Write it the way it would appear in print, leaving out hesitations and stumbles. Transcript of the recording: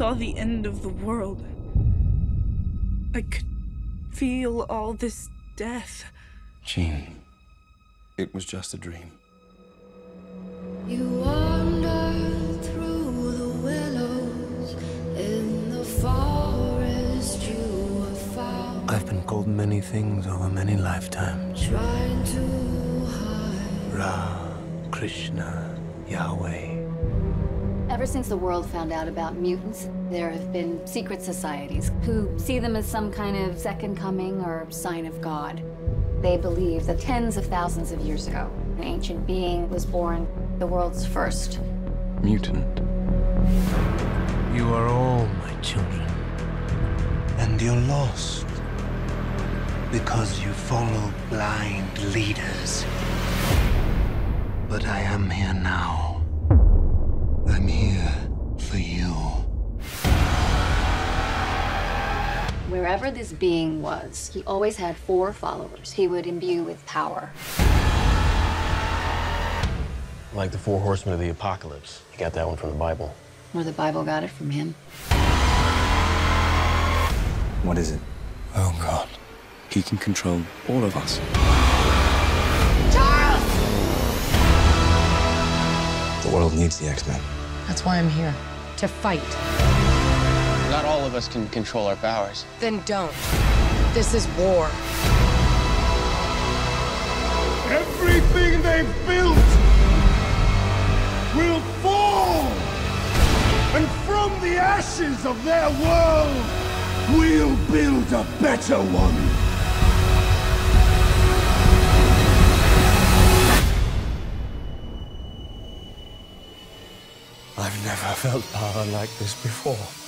saw the end of the world. I could feel all this death. Jean, it was just a dream. You wander through the willows in the forest you have found. I've been called many things over many lifetimes. Trying to hide. Ra, Krishna, Yahweh. Ever since the world found out about mutants, there have been secret societies who see them as some kind of second coming or sign of God. They believe that tens of thousands of years ago, an ancient being was born, the world's first Mutant. You are all my children. And you're lost because you follow blind leaders. But I am here now. I'm here for you. Wherever this being was, he always had 4 followers he would imbue with power. Like the 4 horsemen of the apocalypse. You got that one from the Bible. Or the Bible got it from him. What is it? Oh, God. He can control all of us. The world needs the X-Men. That's why I'm here. To fight. Not all of us can control our powers. Then don't. This is war. Everything they've built will fall! And from the ashes of their world, we'll build a better one! I've never felt power like this before.